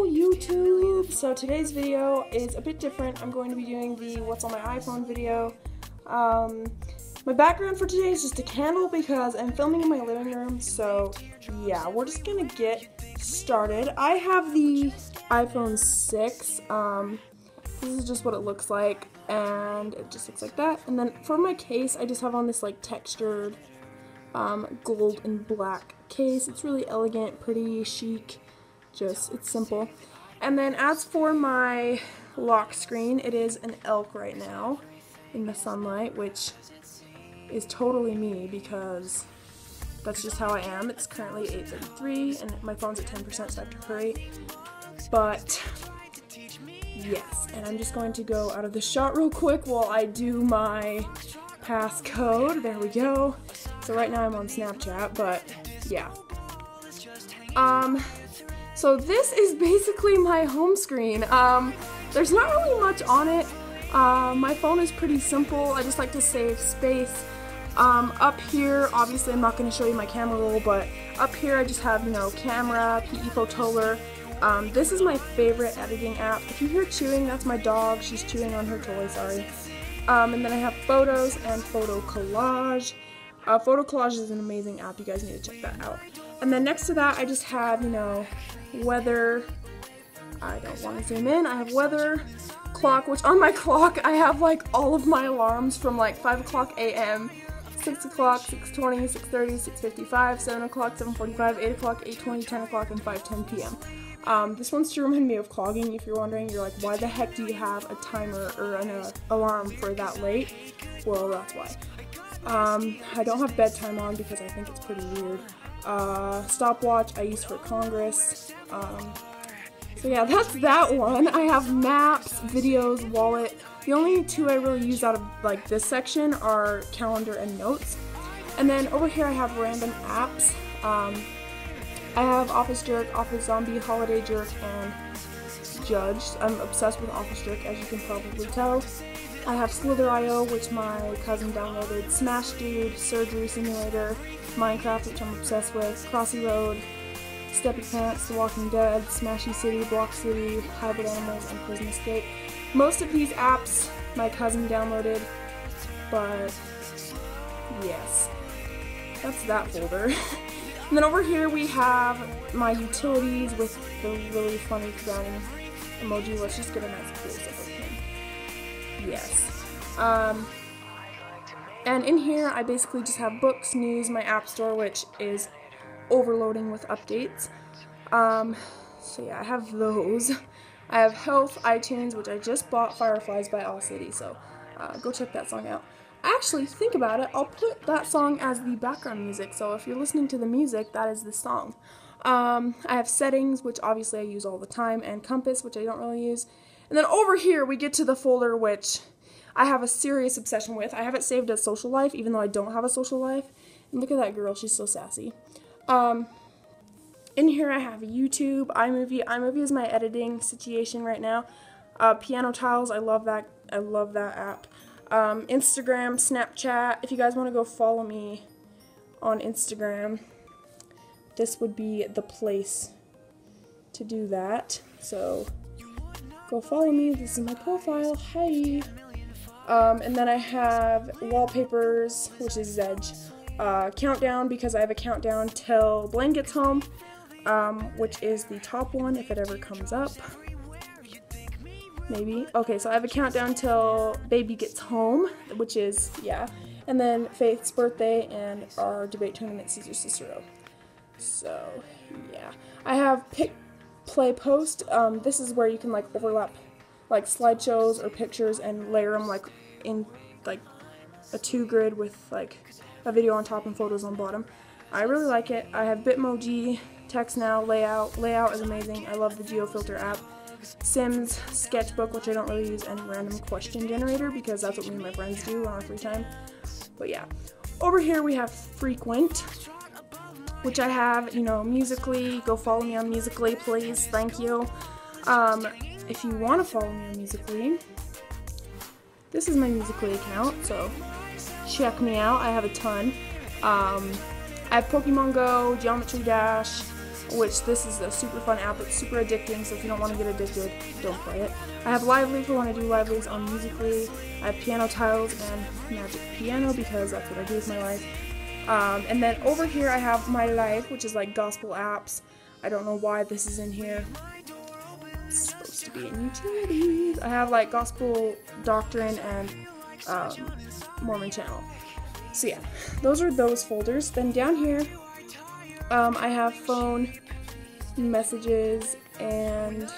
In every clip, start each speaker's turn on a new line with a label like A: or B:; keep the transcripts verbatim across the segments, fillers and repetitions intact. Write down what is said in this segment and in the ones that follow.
A: YouTube! So today's video is a bit different. I'm going to be doing the what's on my iPhone video. Um, my background for today is just a candle because I'm filming in my living room, so yeah, we're just gonna get started. I have the iPhone six. Um, this is just what it looks like, and it just looks like that. And then for my case, I just have on this like textured um, gold and black case. It's really elegant, pretty, chic. Just, it's simple. And then as for my lock screen, it is an elk right now in the sunlight, which is totally me because that's just how I am. It's currently eight thirty-three and my phone's at ten percent, so I have to hurry. But yes, and I'm just going to go out of the shot real quick while I do my passcode. There we go. So right now I'm on Snapchat, but yeah. Um, so this is basically my home screen. Um, there's not really much on it. Uh, my phone is pretty simple. I just like to save space. Um, up here, obviously I'm not going to show you my camera roll, but up here I just have, you know, camera, P E Photoler. Um, this is my favorite editing app. If you hear chewing, that's my dog. She's chewing on her toy, sorry. Um, and then I have photos and photo collage. Uh, photo collage is an amazing app. You guys need to check that out. And then next to that, I just have, you know, weather. I don't want to zoom in. I have weather, clock, which on my clock, I have like all of my alarms from like five o'clock A M, six o'clock, six twenty, six thirty, six fifty-five, seven o'clock, seven forty-five, eight o'clock, eight twenty, ten o'clock, and five ten P M Um, this one's to remind me of clogging. If you're wondering, you're like, why the heck do you have a timer or an uh, alarm for that late? Well, that's why. Um, I don't have bedtime on because I think it's pretty weird. Uh, stopwatch I use for Congress. Um, so yeah, that's that one. I have maps, videos, wallet. The only two I really use out of like this section are calendar and notes. And then over here I have random apps. Um, I have Office Jerk, Office Zombie, Holiday Jerk, and Judge. I'm obsessed with Office Jerk, as you can probably tell. I have Slither dot i o, which my cousin downloaded, Smash Dude, Surgery Simulator, Minecraft, which I'm obsessed with, Crossy Road, Steppy Pants, The Walking Dead, Smashy City, Block City, Hybrid Animals, and Prison Escape. Most of these apps my cousin downloaded, but yes, that's that folder. And then over here we have my utilities with the really funny frowning emoji. Let's just get a nice close up of him. Yes. Um, and in here I basically just have books, news, my app store, which is overloading with updates. Um, so yeah, I have those. I have health, iTunes, which I just bought, Fireflies by All City, so uh, go check that song out. Actually, think about it, I'll put that song as the background music, so if you're listening to the music, that is the song. Um, I have settings, which obviously I use all the time, and compass, which I don't really use. And then over here, we get to the folder, which I have a serious obsession with. I have it saved as social life, even though I don't have a social life. And look at that girl, she's so sassy. Um, in here I have YouTube, iMovie. iMovie is my editing situation right now. Uh, Piano Tiles, I love that, I love that app. Um, Instagram, Snapchat. If you guys want to go follow me on Instagram, this would be the place to do that. So go follow me. This is my profile. Hi. Um, and then I have wallpapers, which is Zedge. Uh, countdown, because I have a countdown till Blaine gets home, um, which is the top one if it ever comes up. Maybe. Okay, so I have a countdown till baby gets home, which is, yeah. And then Faith's birthday and our debate tournament, Caesar Cicero. So, yeah. I have pick, play, post. Um, this is where you can, like, overlap, like, slideshows or pictures and layer them, like, in, like, a two grid with, like, a video on top and photos on bottom. I really like it. I have Bitmoji, Text Now, Layout. Layout is amazing. I love the GeoFilter app. Sims, Sketchbook, which I don't really use, and Random Question Generator because that's what me and my friends do on our free time. But yeah. Over here we have Frequent, which I have, you know, Musically. Go follow me on Musically, please. Thank you. Um, if you want to follow me on Musically, this is my Musically account, so check me out. I have a ton. Um, I have Pokemon Go, Geometry Dash, which this is a super fun app. It's super addicting, so if you don't want to get addicted, don't play it. I have Lively for when I do Livelies on Musical.ly. I have Piano Tiles and Magic Piano because that's what I do with my life. Um, and then over here I have My Life, which is like gospel apps. I don't know why this is in here. It's supposed to be in utilities. I have like gospel doctrine and um, Mormon channel. So yeah, those are those folders. Then down here, um, I have phone, messages, and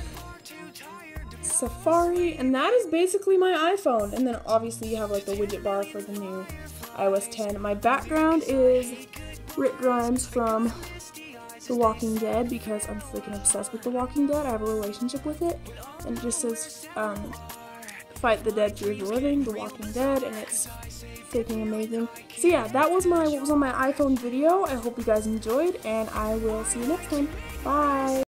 A: Safari, and that is basically my iPhone. And then obviously you have like the widget bar for the new i O S ten. My background is Rick Grimes from The Walking Dead because I'm freaking obsessed with The Walking Dead. I have a relationship with it, and it just says um, fight the dead, fear the living, The Walking Dead, and it's freaking amazing. So yeah, that was my what was on my iPhone video. I hope you guys enjoyed, and I will see you next time. Bye!